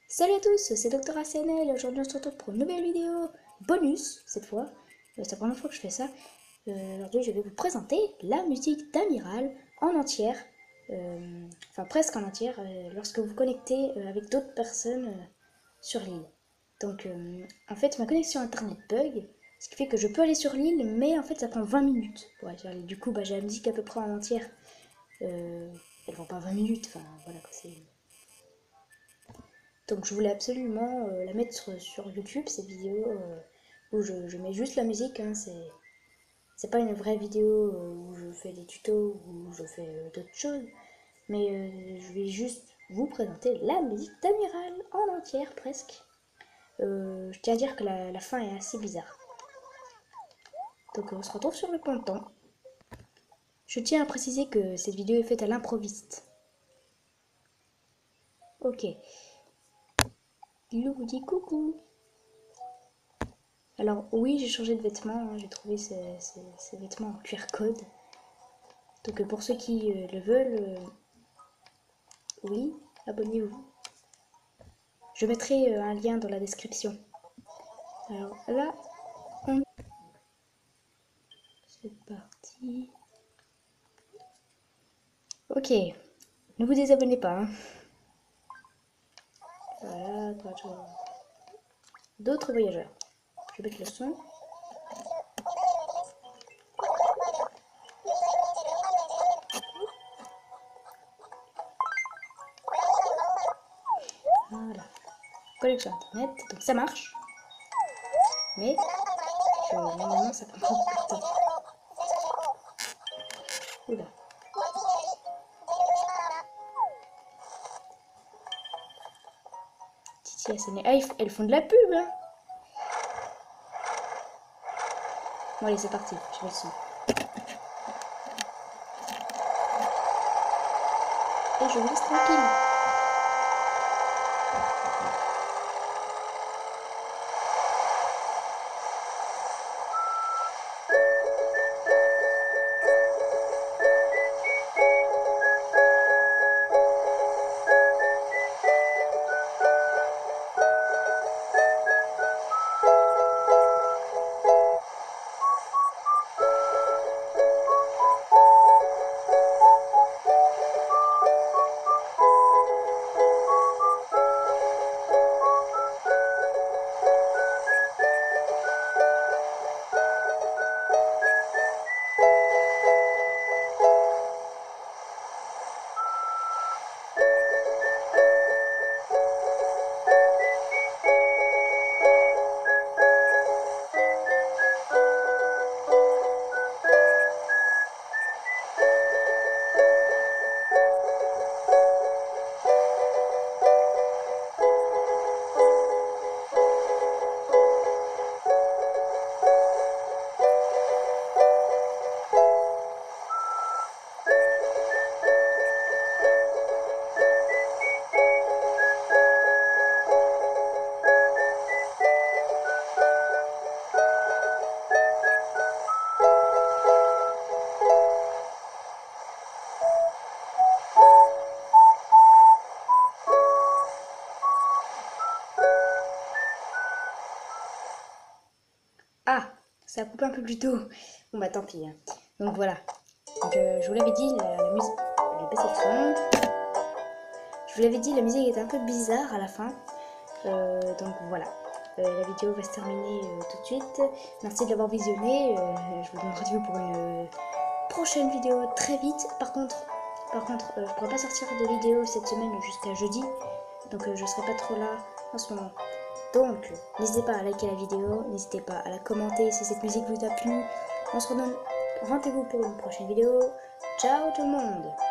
Salut à tous, c'est Dr ACNL. Aujourd'hui on se retrouve pour une nouvelle vidéo bonus cette fois. C'est la première fois que je fais ça. Aujourd'hui je vais vous présenter la musique d'Amiral en entière, enfin presque en entière, lorsque vous connectez avec d'autres personnes sur l'île. Donc en fait ma connexion internet bug, ce qui fait que je peux aller sur l'île mais en fait ça prend 20 minutes pour aller sur l'île. Du coup j'ai la musique à peu près en entière. Elle prend pas 20 minutes, enfin voilà quoi, c'est... Donc je voulais absolument la mettre sur YouTube, cette vidéo où je mets juste la musique, hein, c'est pas une vraie vidéo où je fais des tutos ou où je fais d'autres choses, mais je vais juste vous présenter la musique d'Amiral en entière presque. Je tiens à dire que la fin est assez bizarre. Donc on se retrouve sur le ponton. Je tiens à préciser que cette vidéo est faite à l'improviste. Ok. Lou vous dit coucou. Alors oui, j'ai changé de vêtements, hein, j'ai trouvé ces vêtements en cuir code. Donc pour ceux qui le veulent, oui, abonnez-vous. Je mettrai un lien dans la description. Alors là, c'est parti. Ok, ne vous désabonnez pas. Hein. Voilà, d'autres voyageurs. Je vais mettre le son. Voilà. Connexion internet, donc ça marche. Mais normalement ça prend beaucoup de temps. Oula. Titi Asséné. Ah, elles font de la pub là. Bon allez, c'est parti, je vais le son. Et je vous laisse tranquille. Ah, ça a coupé un peu plus tôt. Bon bah tant pis. Hein. Donc voilà. Donc, je vous l'avais dit, la musique... Je vais baisser le son. Je vous l'avais dit, la musique était un peu bizarre à la fin. Donc voilà. La vidéo va se terminer tout de suite. Merci de l'avoir visionné. Je vous donne rendez-vous pour une prochaine vidéo très vite. Par contre, je ne pourrai pas sortir de vidéo cette semaine jusqu'à jeudi. Donc je ne serai pas trop là en ce moment. Donc, n'hésitez pas à liker la vidéo, n'hésitez pas à la commenter si cette musique vous a plu. On se redonne rendez-vous pour une prochaine vidéo. Ciao tout le monde!